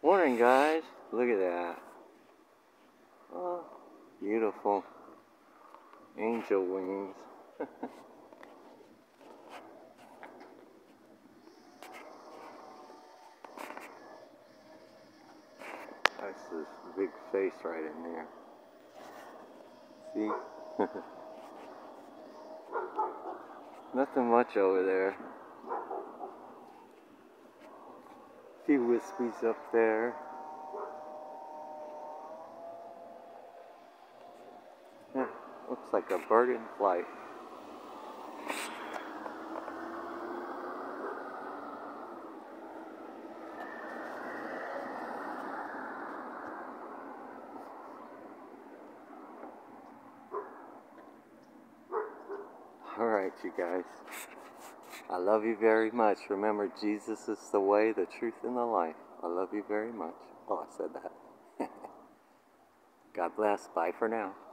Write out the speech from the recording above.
Morning, guys. Look at that. Oh, beautiful. Angel wings. That's this big face right in there. See? Nothing much over there. A few wispies up there. Yeah, looks like a bird in flight. Alright, you guys. I love you very much. Remember, Jesus is the way, the truth, and the life. I love you very much. Oh, I said that. God bless. Bye for now.